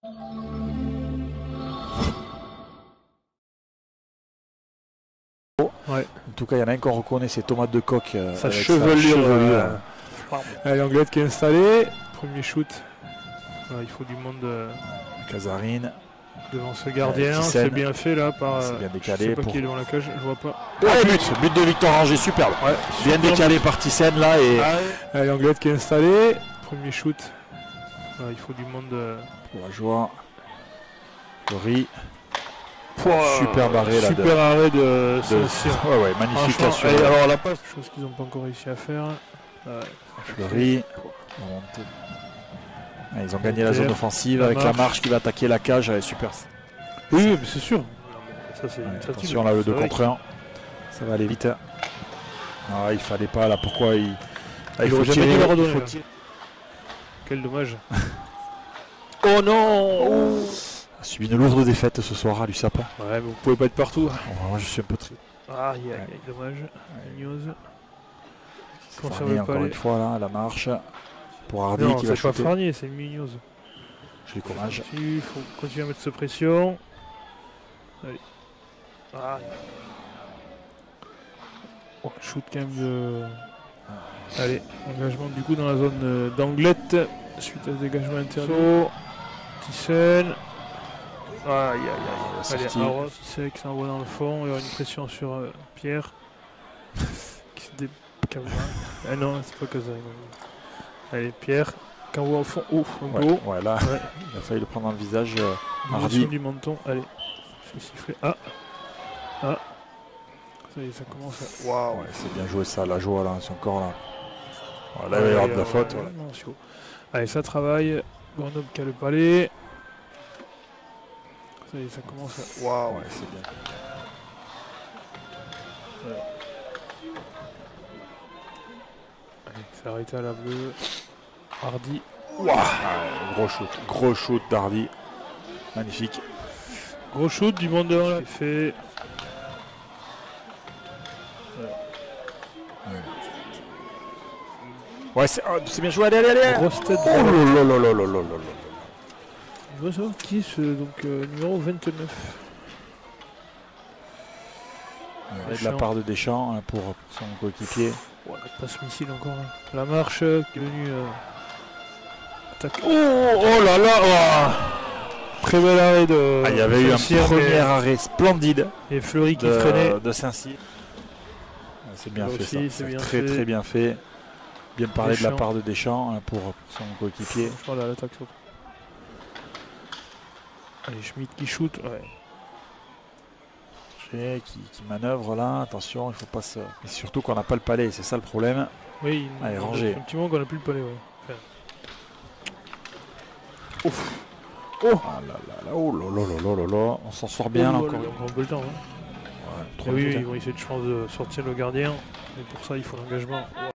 Ouais. En tout cas, il y en a un qu'on reconnaît, c'est Thomas de Coq. Sa chevelure. Allez, Anglette qui est installée. Premier shoot. Voilà, il faut du monde Casarine. devant ce gardien. C'est bien fait là par. C'est bien décalé. Je sais pas qui est devant la cage, je vois pas. Allez, but de Victor Ranger, superbe. Ouais, bien décalé par Thyssen là. Et... Allez, Anglette qui est installée. Premier shoot. Voilà, il faut du monde. Pour la joie. Fleury. Super barré là. Super arrêt de ouais, magnifique là sur. Alors la passe, chose qu'ils n'ont pas encore réussi à faire. Fleury. Ils ont gagné la zone offensive avec la marche qui va attaquer la cage. Allez, super. Oui, mais c'est sûr. Ça, attention là, le 2 contre 1. Ça va aller vite. Ah, il fallait pas là. Pourquoi il faut tirer, il faut tirer. Quel dommage. Oh non. A subi une lourde défaite ce soir à l'USAP. Ouais, mais vous pouvez pas être partout. Moi je suis un peu triste. Aïe, dommage. News. Encore une fois là, la marche. Pour Hardy qui va shooter. C'est pas Farnier, c'est Munoz. J'ai le courage. Il faut continuer à mettre cette pression. Allez. Oh, shoot quand même de... Allez, engagement du coup dans la zone d'Anglette. Suite à ce dégagement interdit. Thyssen. Aïe. Allez, Thyssen qui s'envoie dans le fond. Il y aura une pression sur Pierre. Qui se décale. Ah non, c'est pas Casarine. Allez, Pierre, qui envoie au fond. Un go. Ouais, là, il a failli le prendre dans le visage. Hardy du menton. Allez, je vais siffler. Ça y est, ça commence à... Waouh. Ouais, c'est bien joué ça, la joie là, son corps là. Là, il va y avoir de la faute. Allez, ça travaille. Grenoble qui a le palais. Ça y est, ça commence à... Waouh. Ouais, c'est bien. Allez, c'est arrêté à la bleue. Hardy. Gros shoot d'Hardy. Magnifique. Gros shoot du monde devant là. Fait. Ouais, c'est bien joué. Allez. Grosse tête. Oh. Je veux savoir qui est ce numéro 29. De la part de Deschamps pour son coéquipier. La passe missile encore. La marche qui est venue attaquer. Oh là là. Très bel arrêt de... Il y avait eu un premier arrêt splendide. Et Fleury qui traînait. De Saint-Cyr. C'est bien fait ça. C'est très bien fait. Bien parlé de la part de Deschamps pour son coéquipier. Voilà l'attaque surtout. Allez, Schmitt qui shoot. Qui manœuvre là, attention, il faut pas se... Mais surtout qu'on n'a pas le palais, c'est ça le problème. Oui, allez, rangé. Un petit moment qu'on n'a plus le palais, Ouf. On s'en sort bien là encore. On peut le temps. Ils vont essayer de sortir le gardien, mais pour ça il faut l'engagement.